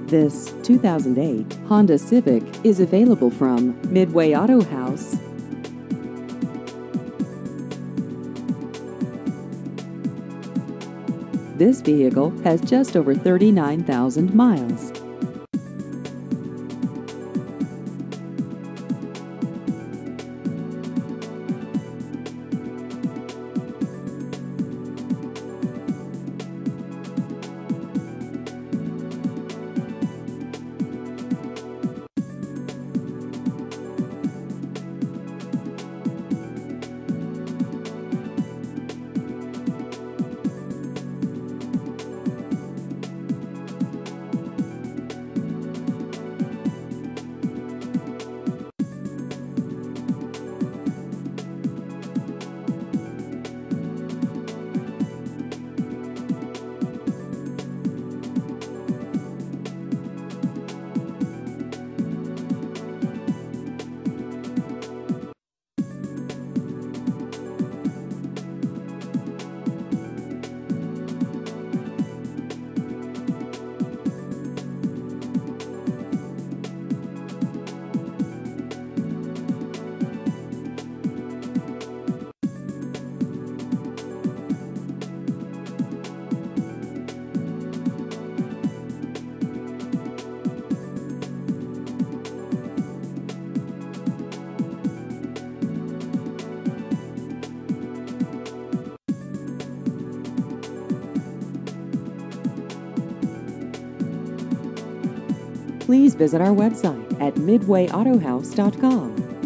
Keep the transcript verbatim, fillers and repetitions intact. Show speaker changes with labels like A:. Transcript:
A: This two thousand eight Honda Civic is available from Midway Auto House. This vehicle has just over thirty-nine thousand miles. Please visit our website at midway auto house dot com.